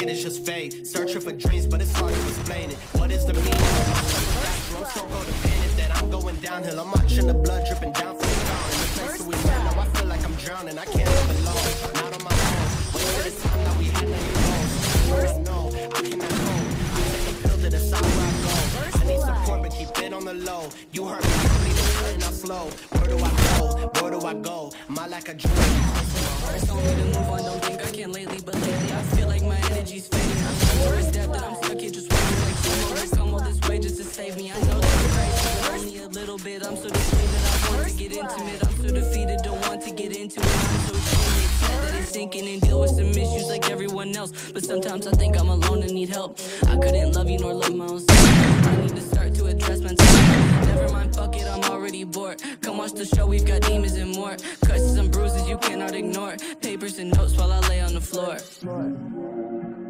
it is just fate. Searching for dreams, but it's hard to explain it. What is the meaning of my life? I'm so codependent that I'm going downhill. I'm watching the blood dripping down from the ground. In the place that we met, now I feel like I'm drowning. I can't live alone, not on my own. Wait for the time that we had nothing close. I know, I cannot go. I take a pill to decide where I go. I need support, but keep it on the low. You heard me, you need to turn out slow. Where do I go? Where do I go? My lack of dream. It's told me to move on, don't think I can lately, but lately I feel like my energy's fading. First step that I'm stuck here just waiting like someone to come all this way just to save me. I know that I'm crazy, but only a little bit. I'm so dismayed that I want to get intimate. I'm so defeated, don't want to get into it. I'm so extremely upset that it's sinking and deal with some issues like everyone else. But sometimes I think I'm alone and need help. I couldn't love you nor love my own self. I need to start to address mental health. Never mind, fuck it, I'm already bored. Come watch the show, we've got demons and more. Cuts and bruises you cannot ignore. Papers and notes while I lay on the floor.